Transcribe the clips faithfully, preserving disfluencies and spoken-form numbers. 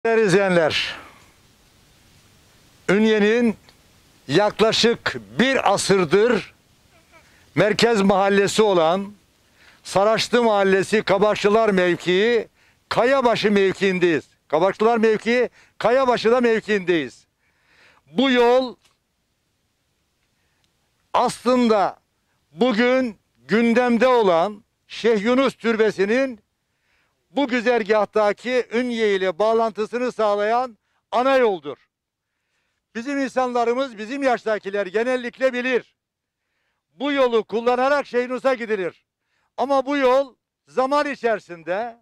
Değerli izleyenler, Ünye'nin yaklaşık bir asırdır merkez mahallesi olan Saraçlı Mahallesi Kabakçılar mevkii Kayabaşı mevkiindeyiz. Kabakçılar mevkii Kayabaşı'da mevkiindeyiz. Bu yol aslında bugün gündemde olan Şeyh Yunus Türbesi'nin bu güzergahtaki Ünye ile bağlantısını sağlayan ana yoldur. Bizim insanlarımız, bizim yaştakiler genellikle bilir. Bu yolu kullanarak Şeyh Yunus'a gidilir. Ama bu yol zaman içerisinde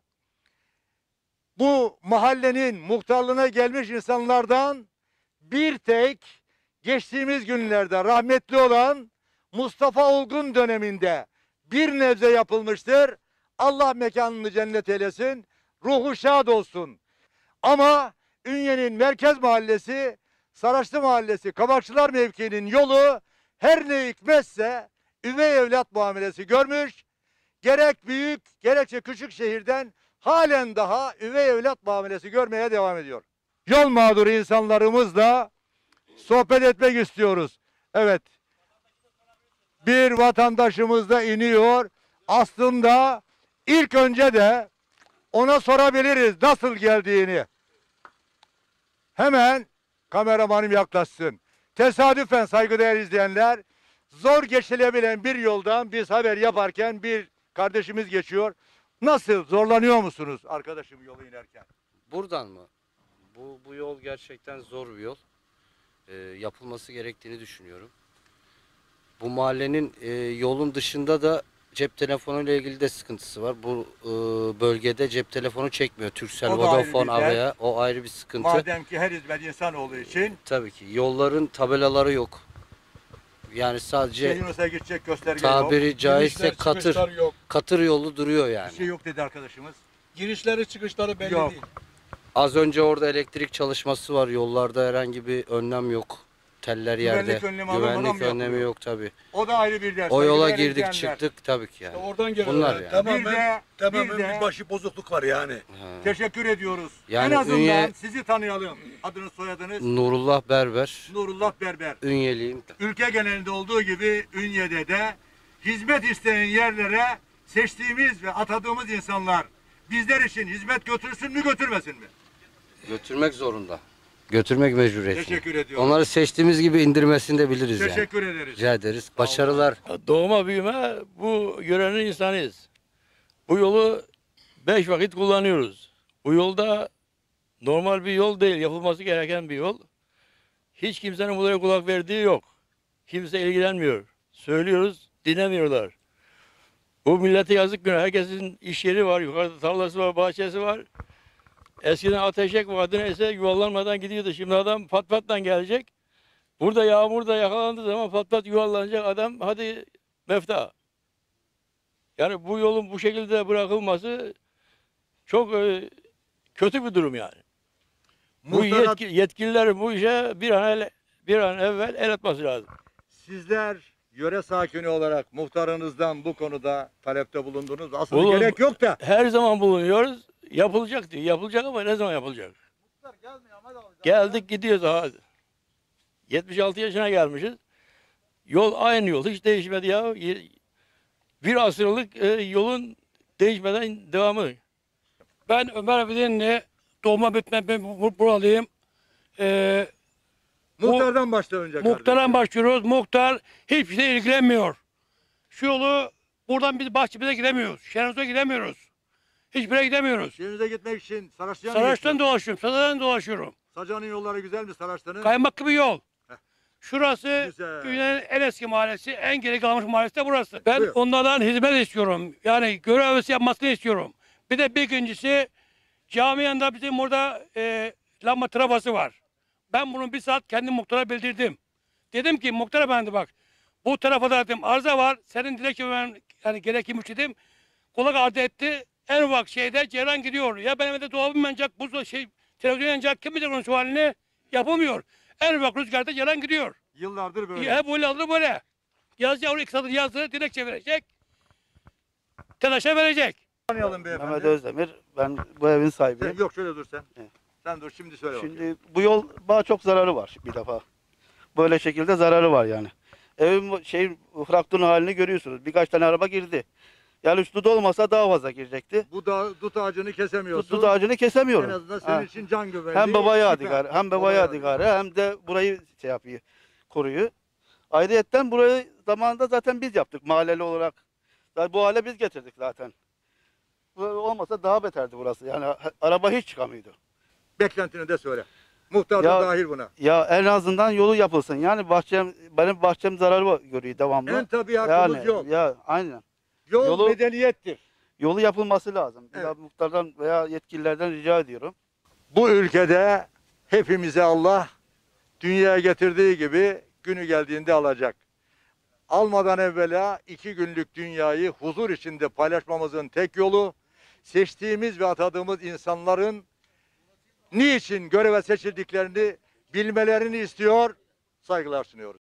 bu mahallenin muhtarlığına gelmiş insanlardan bir tek geçtiğimiz günlerde rahmetli olan Mustafa Olgun döneminde bir nebze yapılmıştır. Allah mekanını cennet eylesin, ruhu şad olsun. Ama Ünye'nin merkez mahallesi, Saraçlı Mahallesi, Kabakçılar mevkiinin yolu her ne hikmetse üvey evlat muamelesi görmüş. Gerek büyük, gerekçe küçük şehirden halen daha üvey evlat muamelesi görmeye devam ediyor. Yol mağduru insanlarımızla sohbet etmek istiyoruz. Evet, bir vatandaşımız da iniyor. Aslında ilk önce de ona sorabiliriz nasıl geldiğini. Hemen kameramanım yaklaşsın. Tesadüfen saygıdeğer izleyenler, zor geçilebilen bir yoldan biz haber yaparken bir kardeşimiz geçiyor. Nasıl, zorlanıyor musunuz arkadaşım yolu inerken? Buradan mı? Bu, bu yol gerçekten zor bir yol. Ee, yapılması gerektiğini düşünüyorum. Bu mahallenin e, yolun dışında da cep telefonu ile ilgili de sıkıntısı var. Bu e, bölgede cep telefonu çekmiyor. Turkcell, Vodafone, Avea, o ayrı bir sıkıntı. Madem ki her hizmet insan olduğu için. Tabii ki. Yolların tabelaları yok. Yani sadece Şeyh Yunus'a gidecek gösterge tabiri yok. caizse Girişler, katır, çıkışlar yok. katır yolu duruyor yani. Bir şey yok dedi arkadaşımız. Girişleri çıkışları belli Yok. değil. Az önce orada elektrik çalışması var. Yollarda herhangi bir önlem yok. Teller yerde. Güvenlik önlemi alınmadan Güvenlik mı önlemi yapılıyor? yok tabii. O da ayrı bir ders. O yola Saygıdeğer girdik izleyenler. çıktık tabii ki yani. Oradan geliyor. Bunlar yani. yani. Tamamen, Bir de- tamamen bir bir, de- başı bozukluk var yani. Ha. Teşekkür ediyoruz. Yani en azından Ünye- sizi tanıyalım. Adınız, soyadınız? Nurullah Berber, Nurullah Berber. Ünyeliyim. Ülke genelinde olduğu gibi Ünye'de de hizmet isteyen yerlere seçtiğimiz ve atadığımız insanlar bizler için hizmet götürsün mü götürmesin mi? Götürmek zorunda. Götürmek mecburiyeti. Teşekkür ediyorum. Onları seçtiğimiz gibi indirmesini de biliriz yani. Teşekkür ederiz. Rica ederiz. Başarılar. Doğma büyüme bu yörenin insanıyız. Bu yolu beş vakit kullanıyoruz. Bu yolda normal bir yol değil, yapılması gereken bir yol. Hiç kimsenin buraya kulak verdiği yok. Kimse ilgilenmiyor. Söylüyoruz, dinlemiyorlar. Bu millete yazık günah. Herkesin iş yeri var, yukarıda tarlası var, bahçesi var. Eskiden ateşek vardı neyse yuvarlanmadan gidiyordu. Şimdi adam pat pattan gelecek. Burada yağmurda yakalandığı zaman pat pat yuvarlanacak adam hadi mefta. Yani bu yolun bu şekilde bırakılması çok e, kötü bir durum yani. Bu Muhtar- yetki, yetkililerin bu işe bir an, el, bir an evvel el atması lazım. Sizler yöre sakini olarak muhtarınızdan bu konuda talepte bulundunuz. Aslında Bulun- gerek yok da. Her zaman bulunuyoruz. Yapılacak diyor. Yapılacak ama ne zaman yapılacak? Geldik gidiyoruz abi. yetmiş altı yaşına gelmişiz. Yol aynı yol. Hiç değişmedi ya. Bir asırlık e, yolun değişmeden devamı. Ben Ömer Abidinli, doğma bitme ben bu- buralıyım. Ee, Muhtardan başla önce muhtardan kardeşim. başlıyoruz. Muhtar hiçbir şey ilgilenmiyor. Şu yolu buradan biz Bahçebize gidemiyoruz. Şener'e gidemiyoruz. Hiçbir yere gidemiyoruz. Şehrinize gitmek için Saraçlı'ya mı Saraç'tan geçiyorsunuz? dolaşıyorum, Saraç'tan dolaşıyorum. Saca'nın yolları güzel mi Saraçlı'nın? Kaymak gibi yol. Heh. Şurası Güzel. Ünye'nin en eski mahallesi, en geri kalmış mahallesi de burası. Ben Buyur. onlardan hizmet istiyorum. Yani görevlisi yapmasını istiyorum. Bir de bir ikincisi cami yanında bizim burada e, lamba trafası var. Ben bunu bir saat kendim muhtara bildirdim. Dedim ki muhtar efendi bak bu tarafa da dedim arıza var. Senin dilekçen yani gerekli dedim. Kulak ardı etti. En ufak şeyde ceylan gidiyor. Ya benim evde dolabım yanacak, buz şey televizyon yanacak. Kim bilir onun şu halini? Yapamıyor. En ufak rüzgarda ceylan gidiyor. Yıllardır böyle. Hep böyle alır böyle. Yaz yavru iki satır yazdı, dilekçe verecek. Telaşa verecek. Tanıyalım beyefendi. Mehmet Özdemir. Ben bu evin sahibiyim. Sen- Yok şöyle dur sen. Sen dur şimdi söyle bakayım. Şimdi bu yol bana çok zararı var bir defa. Böyle şekilde zararı var yani. Evin şey fraktörün halini görüyorsunuz. Birkaç tane araba girdi. Yani üstü de olmasa daha fazla girecekti. Bu da dut ağacını kesemiyorsun. Tut ağacını kesemiyorum. En azından senin Ha. için can güvenliği. Hem baba süper. yadigarı, hem baba Baba yadigarı hem de burayı şey yapıyor, koruyor. Ayrıyetten burayı zamanında zaten biz yaptık mahalleli olarak. Zaten bu hale biz getirdik zaten. Bu olmasa daha beterdi burası. Yani ha- araba hiç çıkamıyordu. Beklentini de söyle. Muhtar da Ya- dahil buna. Ya en azından yolu yapılsın. Yani bahçem, benim bahçem zararı var- görüyor devamlı. En tabii hakkımız yani, yol. Ya aynen. Yol yolu- medeniyettir. Yolu yapılması lazım. Bir Evet. daha muhtardan veya yetkililerden rica ediyorum. Bu ülkede hepimize Allah dünyaya getirdiği gibi günü geldiğinde alacak. Almadan evvela iki günlük dünyayı huzur içinde paylaşmamızın tek yolu seçtiğimiz ve atadığımız insanların niçin göreve seçildiklerini bilmelerini istiyor, saygılar sunuyoruz.